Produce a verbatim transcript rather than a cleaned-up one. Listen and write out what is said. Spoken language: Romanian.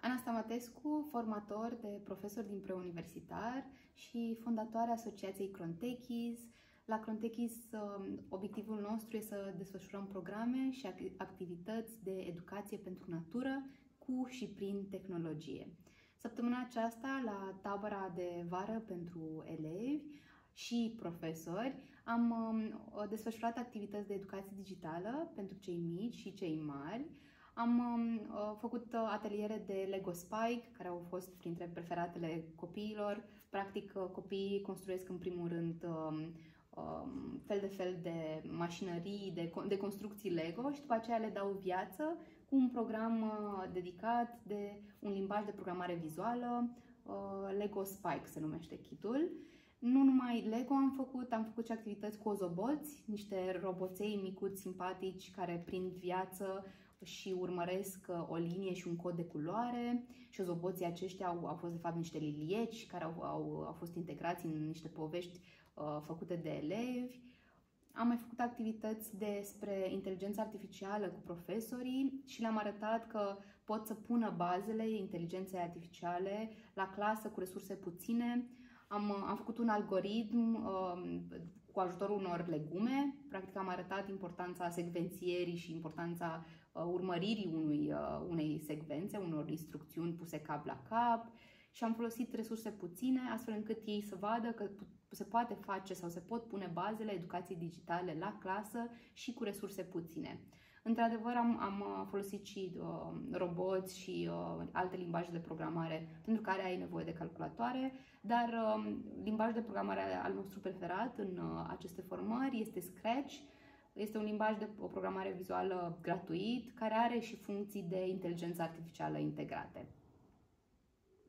Ana Stamatescu, formator de profesor din preuniversitar și fondatoarea Asociației Crontechies. La Crontechies, obiectivul nostru este să desfășurăm programe și activități de educație pentru natură cu și prin tehnologie. Săptămâna aceasta, la tabăra de vară pentru elevi și profesori, am desfășurat activități de educație digitală pentru cei mici și cei mari. Am uh, făcut ateliere de Lego Spike, care au fost printre preferatele copiilor. Practic, copiii construiesc în primul rând uh, uh, fel de fel de mașinării, de, de construcții Lego și după aceea le dau viață cu un program uh, dedicat de un limbaj de programare vizuală, uh, Lego Spike se numește kitul. Nu numai Lego am făcut, am făcut și activități cu ozoboți, niște roboței micuți, simpatici, care prind viață și urmăresc o linie și un cod de culoare. Și ozoboții aceștia au, au fost de fapt niște lilieci care au, au, au fost integrați în niște povești uh, făcute de elevi. Am mai făcut activități despre inteligența artificială cu profesorii și le-am arătat că pot să pună bazele inteligenței artificiale la clasă cu resurse puține. Am, am făcut un algoritm uh, cu ajutorul unor legume. Practic am arătat importanța secvențierii și importanța uh, urmăririi unui, uh, unei secvențe, unor instrucțiuni puse cap la cap și am folosit resurse puține astfel încât ei să vadă că se poate face sau se pot pune bazele educației digitale la clasă și cu resurse puține. Într-adevăr, am, am folosit și uh, roboți și uh, alte limbaje de programare pentru care ai nevoie de calculatoare, dar uh, limbajul de programare al nostru preferat în uh, aceste formări este Scratch. Este un limbaj de o programare vizuală gratuit care are și funcții de inteligență artificială integrate.